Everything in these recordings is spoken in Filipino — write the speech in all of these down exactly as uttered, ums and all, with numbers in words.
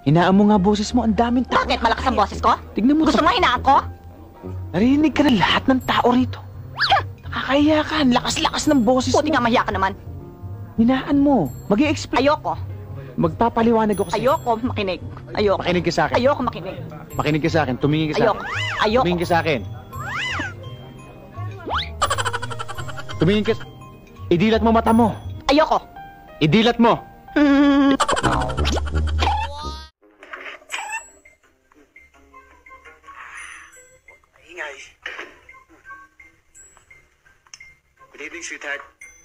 Hinaan mo nga boses mo, ang daming tao. Bakit? Malakas ang boses ko? Tignan mo. Gusto mo hinaan ko? Narinig ka na lahat ng tao rito. Nakakaya ka, lakas-lakas ng boses Puti mo. nga mahiya ka naman. Hinaan mo. Mag-i-explain. Ayoko. Magpapaliwanag ako sa'yo. Ayoko makinig. Ayoko. Makinig ka sa akin. Ayoko makinig. Makinig ka sa akin. Tumingin ka sa Ayoko. akin. Ayoko. Tumingin ka sa akin. Tumingin ka sa... Idilat mo mata mo. Ayoko. Idilat mo. Hmm. Ingay. Good evening, sweetheart.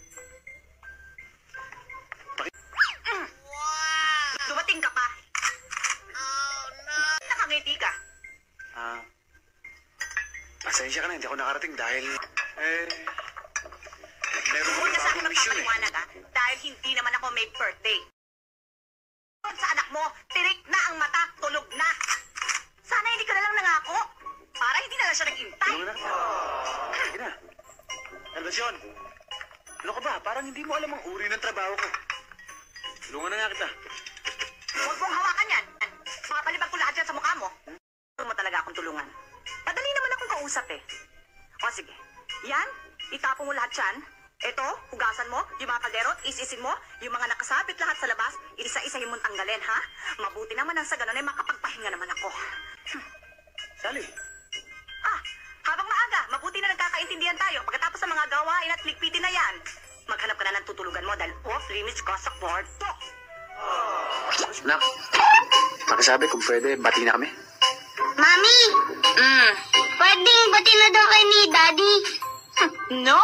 Dumating ka pa. Oh, no. Nakangiti ka. Ah, pasensya ka na, hindi ako nakarating dahil, eh, meron ko Huwag ka sa akin bagong mission eh. magpapaliwanag ha, dahil hindi naman ako may birthday. Sa anak mo, tirik na ang mata, tulog na. Sana hindi ka na lang nangako, para hindi na lang siya naghintay. Tulungan na kita. Sige na. Elvasyon, ano ka ba? Parang hindi mo alam ang uri ng trabaho ko. Tulungan na nga kita. Huwag mong hawakan yan. Mapalibag ko lahat yan sa mukha mo. Huwag mo talaga akong tulungan. Madali naman akong kausap eh. O sige, yan, itapon mo lahat yan. Ito, hugasan mo, yung mga kaldero, isisin mo, yung mga nakasabit lahat sa labas, isa-isahin mong tanggalin, ha? Mabuti naman ang sa ganun ay makapagpahinga naman ako. Sally, Ah, habang maaga, mabuti na nagkakaintindihan tayo. Pagkatapos ng mga gawain at ligpitin na yan, maghanap ka na ng tutulugan mo dahil off-limits ka sa kwarto. nak, pakisabi kung pwede, bati na kami. Mami! Mm. Pwedeng bati na daw kayo ni Daddy. No!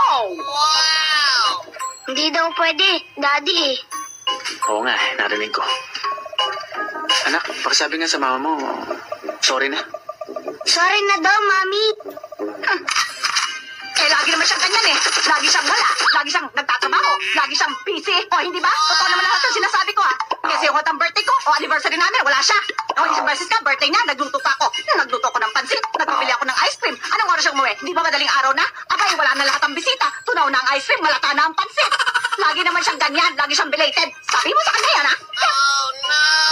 Hindi daw pwede, Daddy eh. Oo nga, narinig ko. Anak, pakisabi nga sa mama mo, sorry na. Sorry na daw, Mami. Eh, lagi naman siyang ganyan eh. Lagi siyang wala. Lagi siyang nagtatrabaho. Lagi siyang busy. O, hindi ba? Totoo naman lahat ang sinasabi ko, ha? Kasi yung hatang birthday ko, o anniversary namin, wala siya. O, isang beses ka, birthday niya, nagluto pa ako. Nagluto ko ng pansit, nagpapili ako ng ice cream. Anong oras siyang umuwi? Hindi ba madaling araw na? Abay, wala na lahat ang bisita. Tunaw na ang ice cream, malata na ang pansit. Lagi naman siyang ganyan. Lagi siyang belated. Sabi mo sa kanya yan, ha? Oh, no!